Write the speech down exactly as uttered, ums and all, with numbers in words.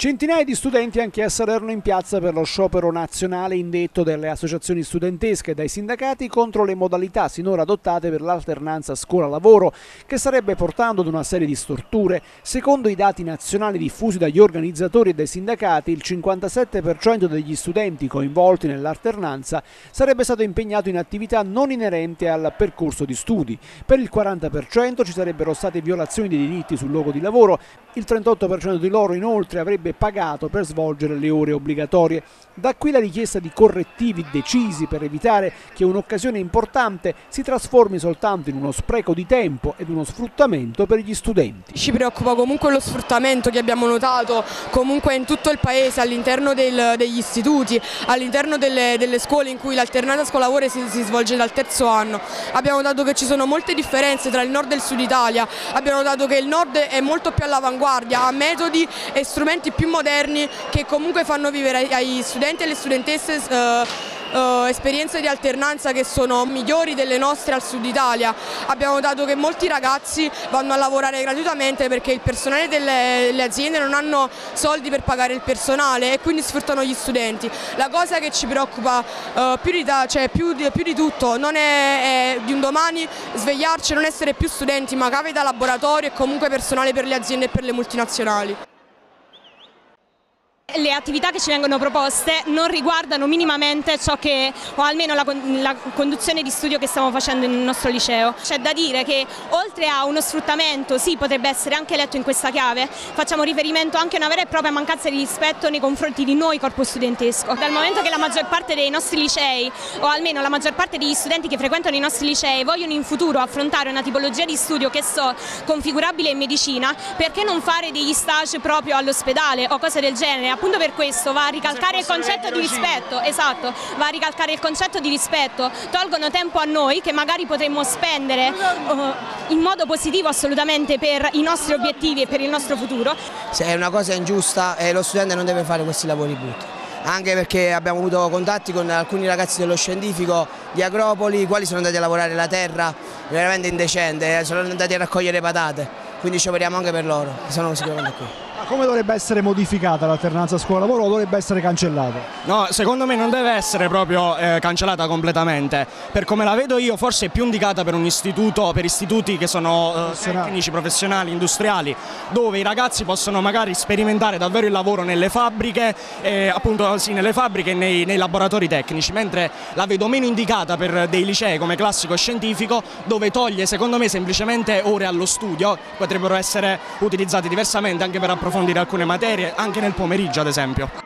Centinaia di studenti anche a Salerno in piazza per lo sciopero nazionale indetto dalle associazioni studentesche e dai sindacati contro le modalità sinora adottate per l'alternanza scuola-lavoro, che starebbe portando ad una serie di storture. Secondo i dati nazionali diffusi dagli organizzatori e dai sindacati, il cinquantasette per cento degli studenti coinvolti nell'alternanza sarebbe stato impegnato in attività non inerenti al percorso di studi. Per il quaranta per cento ci sarebbero state violazioni dei diritti sul luogo di lavoro. Il trentotto per cento di loro inoltre avrebbe pagato per svolgere le ore obbligatorie. Da qui la richiesta di correttivi decisi per evitare che un'occasione importante si trasformi soltanto in uno spreco di tempo ed uno sfruttamento per gli studenti. Ci preoccupa comunque lo sfruttamento che abbiamo notato comunque in tutto il paese, all'interno del, degli istituti, all'interno delle, delle scuole in cui l'alternanza scuola-lavoro si, si svolge dal terzo anno. Abbiamo notato che ci sono molte differenze tra il nord e il sud Italia, abbiamo notato che il nord è molto più all'avanguardia, ha metodi e strumenti più moderni che comunque fanno vivere ai studenti e alle studentesse eh, Uh, esperienze di alternanza che sono migliori delle nostre al sud Italia. Abbiamo notato che molti ragazzi vanno a lavorare gratuitamente perché il personale delle, delle aziende non hanno soldi per pagare il personale e quindi sfruttano gli studenti. La cosa che ci preoccupa uh, più, di, cioè, più, di, più di tutto non è, è di un domani svegliarci e non essere più studenti ma cave da laboratorio e comunque personale per le aziende e per le multinazionali. Le attività che ci vengono proposte non riguardano minimamente ciò che, o almeno la, la conduzione di studio che stiamo facendo nel nostro liceo. C'è da dire che oltre a uno sfruttamento, sì, potrebbe essere anche letto in questa chiave, facciamo riferimento anche a una vera e propria mancanza di rispetto nei confronti di noi corpo studentesco. Dal momento che la maggior parte dei nostri licei, o almeno la maggior parte degli studenti che frequentano i nostri licei, vogliono in futuro affrontare una tipologia di studio che so configurabile in medicina, perché non fare degli stage proprio all'ospedale o cose del genere? Appunto per questo va a ricalcare il concetto di rispetto, esatto, va a ricalcare il concetto di rispetto, tolgono tempo a noi che magari potremmo spendere uh, in modo positivo assolutamente per i nostri obiettivi e per il nostro futuro. Se è una cosa ingiusta e lo studente non deve fare questi lavori brutti, anche perché abbiamo avuto contatti con alcuni ragazzi dello scientifico di Agropoli, i quali sono andati a lavorare la terra veramente indecente, sono andati a raccogliere patate, quindi scioperiamo anche per loro, sono sicuramente qui. Ma come dovrebbe essere modificata l'alternanza scuola-lavoro o dovrebbe essere cancellata? No, secondo me non deve essere proprio eh, cancellata completamente. Per come la vedo io forse è più indicata per un istituto, per istituti che sono eh, tecnici, professionali, industriali, dove i ragazzi possono magari sperimentare davvero il lavoro nelle fabbriche, eh, appunto sì, nelle fabbriche e nei, nei laboratori tecnici, mentre la vedo meno indicata per dei licei come classico e scientifico, dove toglie secondo me semplicemente ore allo studio, potrebbero essere utilizzate diversamente anche per approfondire alcune materie, anche nel pomeriggio ad esempio.